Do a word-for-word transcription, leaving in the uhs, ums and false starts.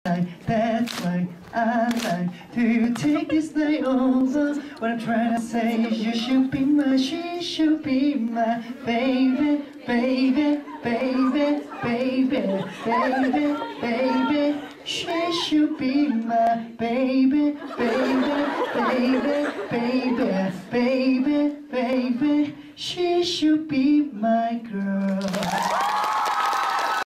That's why I like to take this night over. What I'm trying to say is you should be my, she should be my baby, baby, baby, baby, baby, baby. She should be my baby, baby, baby, baby, baby, baby. She should be my